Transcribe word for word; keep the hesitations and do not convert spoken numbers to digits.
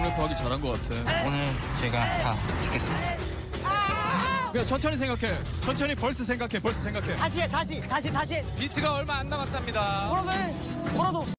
랩하기 잘한 것 같아. 오늘 제가 다 찍겠습니다. 그냥 천천히 생각해. 천천히 벌스 생각해. 벌스 생각해. 다시 해, 다시, 다시, 다시. 비트가 얼마 안 남았답니다. 걸어도 해, 걸어도.